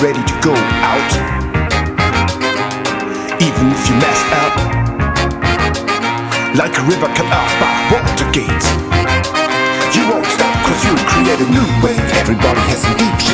ready to go out. Even if you messed up, like a river cut off by water gates, you won't stop cause you'll create a new way. Everybody has some deep shit